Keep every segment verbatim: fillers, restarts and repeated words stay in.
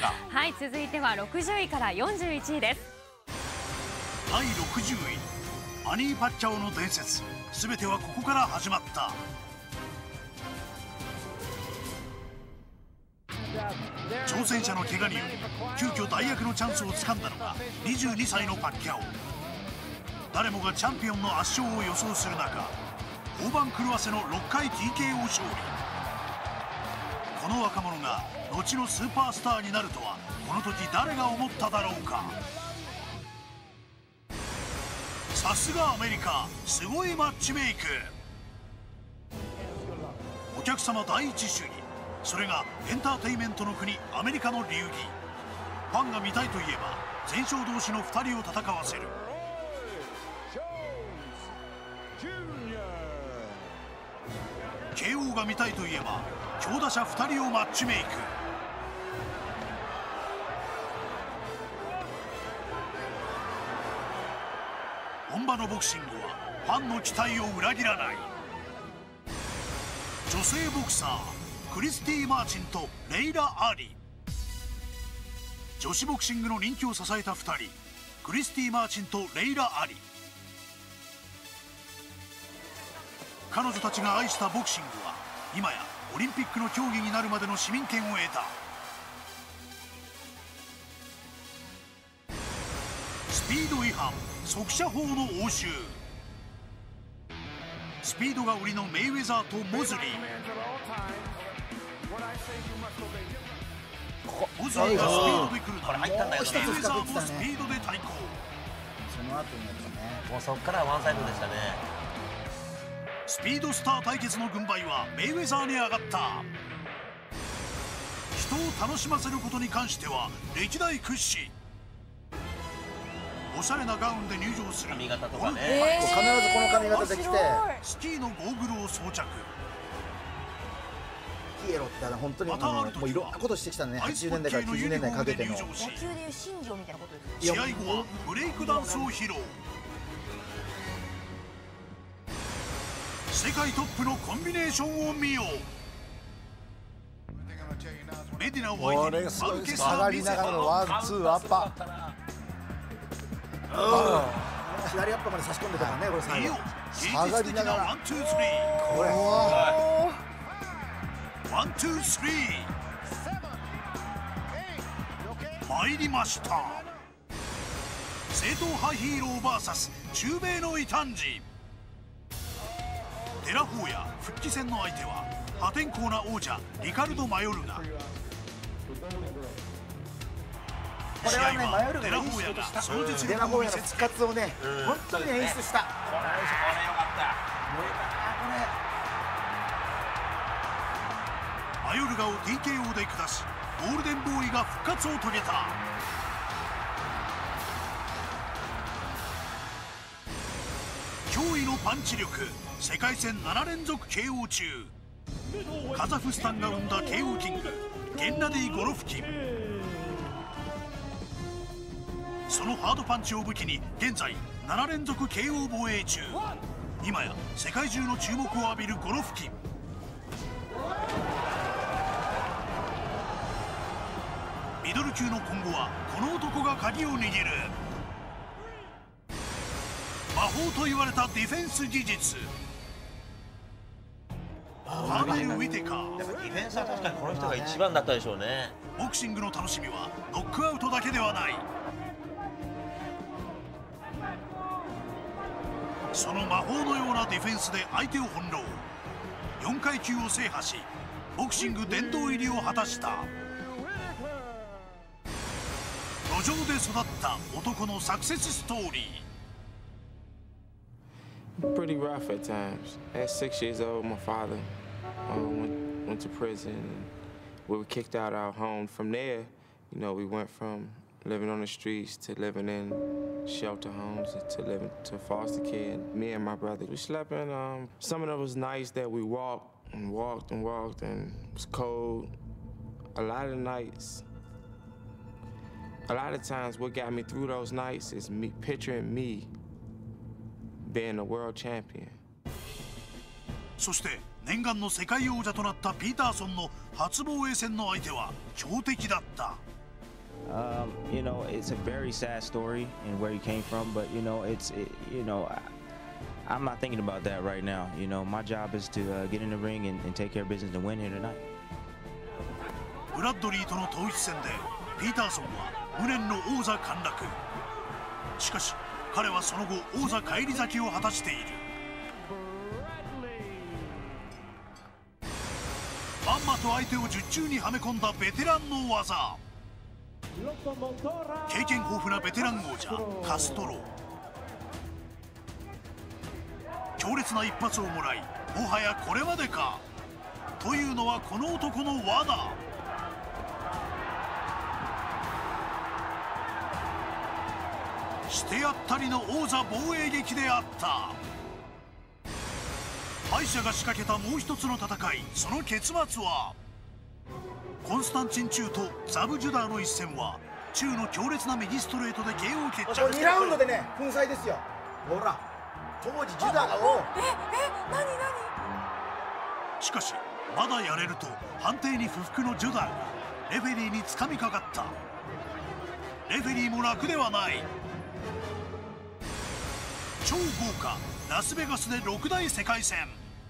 か。 はい、続いてはろくじゅういからよんじゅういちいです。 だいろくじゅうい、マニー・パッキャオの伝説、すべてはここから始まった。挑戦者の怪我により急遽大役のチャンスをつかんだのがにじゅうにさいのパッキャオ。誰もがチャンピオンの圧勝を予想する中、大番狂わせのろっかい ティーケーオー 勝利。この若者が後のスーパースターになるとは、この時誰が思っただろうか。さすがアメリカ、すごいマッチメイク。お客様第一主義、それがエンターテインメントの国アメリカの流儀。ファンが見たいといえば全勝同士のふたりを戦わせる。ケーオー が見たいといえば強打者ふたりをマッチメイク。本場のボクシングはファンの期待を裏切らない。女性ボクサークリスティ・マーチンとレイラ・アリ。女子ボクシングの人気を支えたふたり、クリスティ・マーチンとレイラ・アリ。彼女たちが愛したボクシングは今やオリンピックの競技になるまでの市民権を得た。スピード違反、速射法の応酬。スピードが売りのメイウェザーとモズリー。モズリーがスピードで来るのにメイウェザーもスピードで対抗。 その後にやったね。 もうそっからワンサイドでしたね。 スピードスター対決の軍配はメイウェザーに上がった。人を楽しませることに関しては歴代屈指。おしゃれなガウンで入場する髪型とかね、 えー、必ずこの髪型で来てスキーのゴーグルを装着。 ピエロって本当にもういろんなことしてきたね。はちじゅうねんだいからきゅうじゅうねんだいにかけての野球でいう新庄みたいなことです。 試合後はブレイクダンスを披露。世界トップのコンビネーションを見よう。メディナを相手にマルケス下がりながらのワンツーアッパー。左アッパーまで差し込んでたからね、これ最後。 下がりながらワンツースリー。 これワンツースリー。参りました。正統派ヒーロー ブイエス 中米の異端児。デラフォーや復帰戦の相手は破天荒な王者リカルド・マヨルガ。試合はデラフォーヤがその実力を見せつけ、 復活をね、本当に演出した。これよかった。 マヨルガを ティーケーオー で下し、ゴールデンボーイが復活を遂げた。驚異のパンチ力、世界戦ななれんぞく ケーオー 中。カザフスタンが生んだ ケーオー キングゲンナディ・ゴロフキン。そのハードパンチを武器に現在ななれんぞく ケーオー 防衛中。今や世界中の注目を浴びるゴロフキン。ミドル級の今後はこの男が鍵を握る。魔法と言われたディフェンス技術。ハーネル・ウィテカー。 ディフェンスは確かにこの人が一番だったでしょうね。 ボクシングの楽しみはノックアウトだけではない。その魔法のようなディフェンスで相手を翻弄。よんかい級を制覇しボクシング殿堂入りを果たした。路上で育った男のサクセスストーリー。 Pretty rough at times. At six years old, my father uh, went, went to prison. And we were kicked out of our home. From there, you know, we went from living on the streets to living in shelter homes to living to foster care. And me and my brother, we slept in um, some of it was nights that we walked and walked and walked, and it was cold. A lot of the nights, a lot of times, what got me through those nights is me picturing me being a world champion. そして念願の世界王者となったピーターソンの初防衛戦の相手は強敵だった。 Um, you know, it's a very sad story and where he came from, but you know, it's it, you know, I, I'm not thinking about that right now. You know, my job is to uh, get in the ring and, and take care of business and win here tonight. ブラッドリーとの統一戦でピーターソンは無念の王座陥落。しかし彼はその後王座返り咲きを果たしている。まんまと相手を術中にはめ込んだベテランの技。経験豊富なベテラン王者カストロ。強烈な一発をもらい、もはやこれまでかというのはこの男の罠。してやったりの王座防衛劇であった。敗者が仕掛けたもう一つの戦い、その結末はコンスタンチン・チューとザブ・ジュダーの一戦はチューの強烈な右ストレートで ケーオー 決着。 にラウンドでね粉砕ですよ。ほら当時ジュダーがおええ何何。 しかしまだやれると判定に不服のジュダーがレフェリーに掴みかかった。レフェリーも楽ではない。超豪華ラスベガスでろく大世界戦。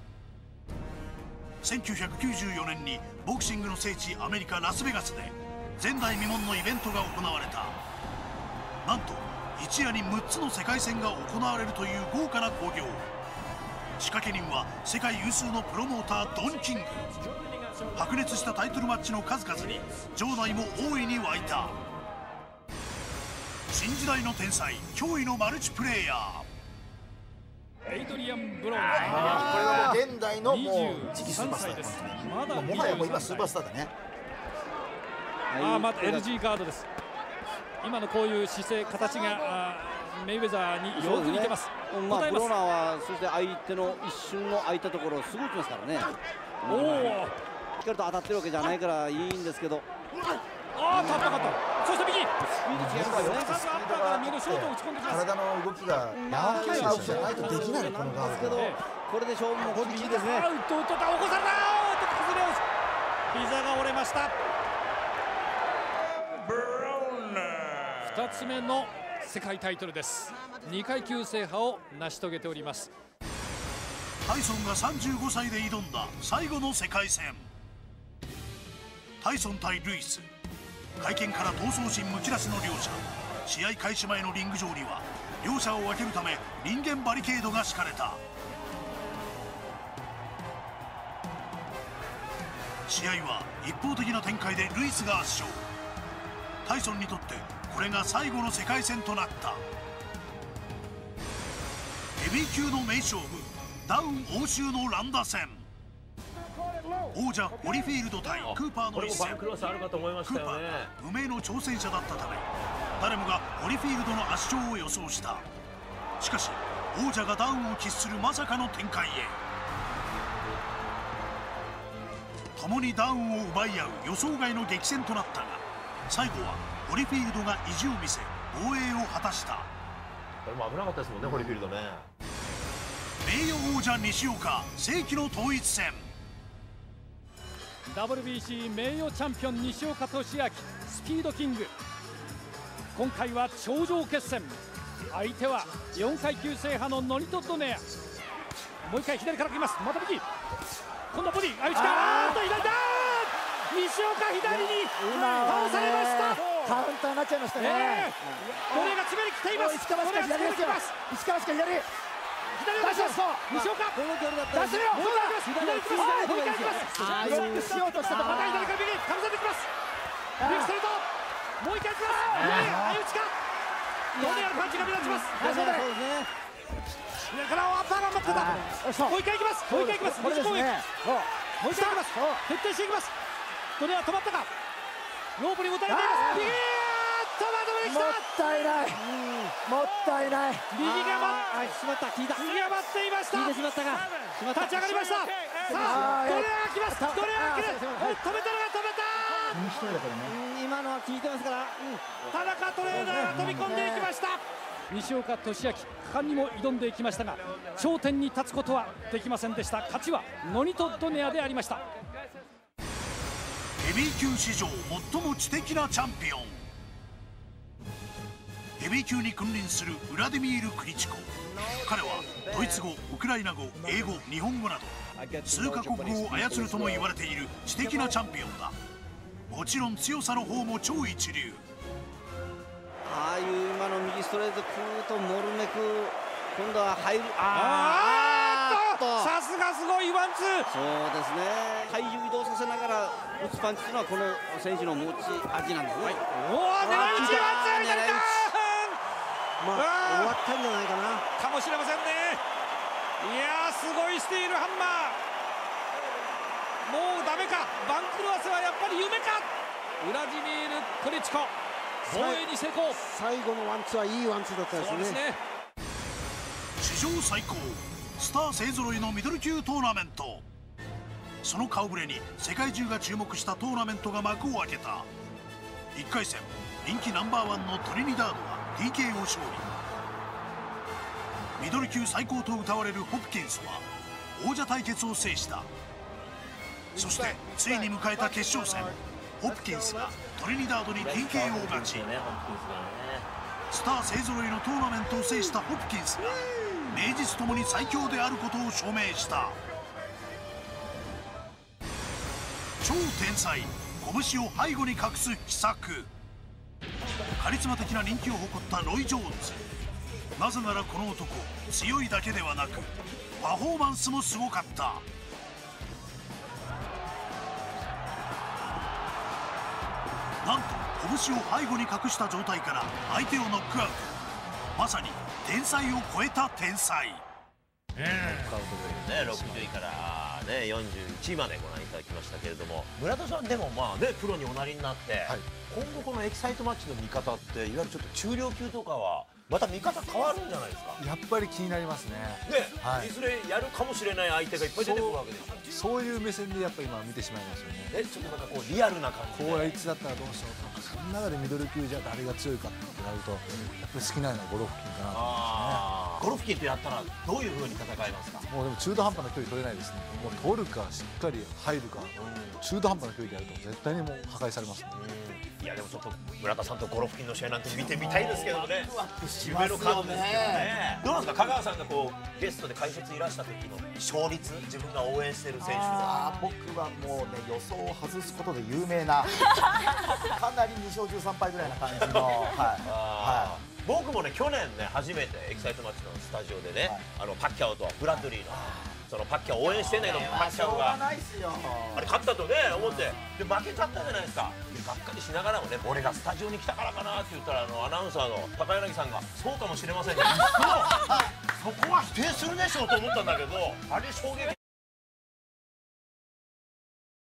せんきゅうひゃくきゅうじゅうよねんにボクシングの聖地アメリカ・ラスベガスで前代未聞のイベントが行われた。なんと一夜にむっつの世界戦が行われるという豪華な興行。仕掛け人は世界有数のプロモータードン・キング。白熱したタイトルマッチの数々に場内も大いに沸いた。新時代の天才、驚異のマルチプレイヤー。 エイドリアン・ブローン、 これはもう現代のもう次期スーパースターです。 まだもはやもう今スーパースターだね。 ああ、また エルジー ガードです。今のこういう姿勢、形がメイウェザーによく似てます。 まあ、ブローナーはそして相手の一瞬の空いたところをすぐ打ちますからね。 おお、 しっかりと当たってるわけじゃないからいいんですけど。 ああ、高かった。そして右。 スピード違いますよね。 スピードが右のショートを打ち込んできます。 体の動きがまあ、 柔らかい選手じゃないとできないこのガード。 これで勝負も厳しいですね。 アウトを取った。起こされた。あーっと崩れ落ち。膝が折れました。ふたつめの世界タイトルです。にかい級制覇を成し遂げております。 タイソンがさんじゅうごさいで挑んだ最後の世界戦。タイソン対ルイス。会見から闘争心むき出しの両者。試合開始前のリング上には両者を分けるため人間バリケードが敷かれた。試合は一方的な展開でルイスが圧勝。タイソンにとってこれが最後の世界戦となった。ヘビー級の名勝負、ダウン欧州の乱打戦。王者ホリフィールド対クーパーの一戦。クーパーが無名の挑戦者だったため誰もがホリフィールドの圧勝を予想した。しかし王者がダウンを喫するまさかの展開へ。共にダウンを奪い合う予想外の激戦となったが最後はホリフィールドが意地を見せ防衛を果たした。 これも危なかったですもんね、ホリフィールドね。 名誉王者西岡、世紀の統一戦。 ダブリュービーシー 名誉チャンピオン西岡俊明、スピードキング。今回は頂上決戦。相手はよんかい級制覇のノニト・ドネア。もう一回左から来ます。また右。今度はボディ、あいつか、あーっと左だ。西岡左に倒されました。 カウンターになっちゃいましたね。 ドネアが詰めに来ています。 石川しか左ですよ。石川しか左。 左を出します。西岡。 この距離だったら出してみろ。左行きます。左行きます。 ブロックしようとしたところ。 また左から右かぶせてきます。右ストレート。もう一回行きます。相打ちか。ドネアのパンチが目立ちます。 そうですね。 左からアッパーが待ってた。もう一回行きます。もう一回行きます。 これですね。 もう一回行きます。徹底していきます。ドネア止まったか。ロープにもたれています。右。止まってきた。 もったいない。もったいない。 右がああしまった。聞いた。 右が待っていました。 聞いてしまったが。 立ち上がりました。さあドネアが来ます。ドネアが来る。止めたのが止めた。 今のは聞いてますから。 田中トレーナーが飛び込んでいきました。西岡俊明、果敢にも挑んでいきましたが頂点に立つことはできませんでした。勝ちはノニト・ドネアでありました。 ヘビー級史上最も知的なチャンピオンヘビー級に君臨するウラディミール・クリチコ。彼はドイツ語、ウクライナ語、英語、日本語など数カ国語を操るとも言われている知的なチャンピオンだ。もちろん強さの方も超一流。 ああいう今の右ストレート食うとモルメク今度は入る。 あーっとさすがすごいワンツー。 そうですね、体重移動させながら打つパンチというのはこの選手の持ち味なんですね。 おお、狙い撃ちワンツーになった。 まあ終わったんじゃないかなかもしれませんね。いやー、すごいスティールハンマー。もうダメか、バンクルワセはやっぱり夢か。ウラジミール・クリチコ防衛に成功。 最後のワンツーはいいワンツーだったですね。 そうですね。 史上最高スター勢ぞろいのミドル級トーナメント。その顔ぶれに世界中が注目したトーナメントが幕を開けた。いっかい戦、人気ナンバーワンのトリニダードが ティーケーオー 勝利。ミドル級最高と謳われるホプキンスは王者対決を制した。そしてついに迎えた決勝戦、ホプキンスがトリニダードに ティーケーオー 勝ち。スター勢ぞろいのトーナメントを制したホプキンスが名実ともに最強であることを証明した。超天才、拳を背後に隠す秘策。カリスマ的な人気を誇ったロイ・ジョーンズ。なぜならこの男、強いだけではなくパフォーマンスもすごかった。なんと拳を背後に隠した状態から相手をノックアウト。まさに天才を超えた天才。 ノックアウトというね、ろくじゅういからねよんじゅういちいまでご覧いただきましたけれども、村田さんでもまあねプロにおなりになって、はい、今後このエキサイトマッチの見方っていわゆるちょっと中量級とかはまた見方変わるんじゃないですか。 やっぱり気になりますね。 ね、 はい、 いずれやるかもしれない相手がいっぱい出てくるわけですよ。 そういう目線でやっぱり今見てしまいますよね。 え、ちょっとなんかこうリアルな感じで、 こういつだったらどうしようとか、その中でミドル級じゃ誰が強いかってなると、やっぱり好きなのはゴロフキンかなと思いますね。 ゴロフキンとやったらどういう風に戦いますか。 もうでも中途半端な距離取れないですね。もう取るかしっかり入るか、中途半端な距離でやると絶対にもう破壊されますね。 いやでもちょっと村田さんとゴロフキンの試合なんて見てみたいですけどね。夢のカードですけどね。どうなんですか、香川さんがこうゲストで解説いらした時の勝率、自分が応援している選手は。 僕はもうね、予想を外すことで有名なかなりに勝じゅうさんぱいぐらいな感じの、はい、 僕もね去年ね初めてエキサイトマッチのスタジオでね、はい、あのパッキャオとブラッドリーのそのパッキャオ応援してんだけど、パッキャオがあれ勝ったとね思ってで負けちゃったじゃないですか。でがっかりしながらもね、俺がスタジオに来たからかなって言ったら、あのアナウンサーの高柳さんがそうかもしれませんがそこは否定するでしょうと思ったんだけど、あれ衝撃